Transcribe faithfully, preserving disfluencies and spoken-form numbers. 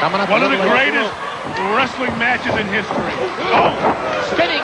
Coming up One of the greatest wrestling matches in history. Oh! Spinning